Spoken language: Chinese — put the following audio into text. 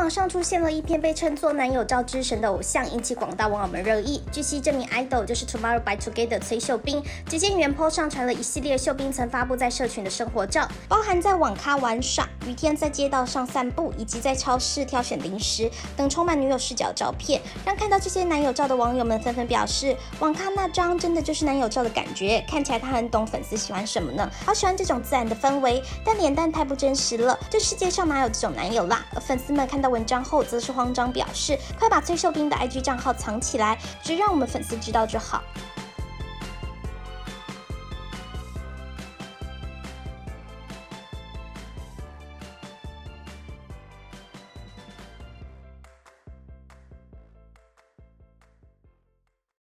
网上出现了一篇被称作男友照之神的偶像，引起广大网友们热议。据悉，这名 idol 就是 Tomorrow by Together 崔秀彬。只见原 po 上传了一系列秀彬曾发布在社群的生活照，包含在网咖玩耍、雨天在街道上散步，以及在超市挑选零食等充满女友视角照片，让看到这些男友照的网友们纷纷表示，网咖那张真的就是男友照的感觉，看起来他很懂粉丝喜欢什么呢，好喜欢这种自然的氛围，但脸蛋太不真实了，这世界上哪有这种男友啦？而粉丝们看到文章后则是慌张表示，快把崔秀彬的 IG 账号藏起来，只让我们粉丝知道就好。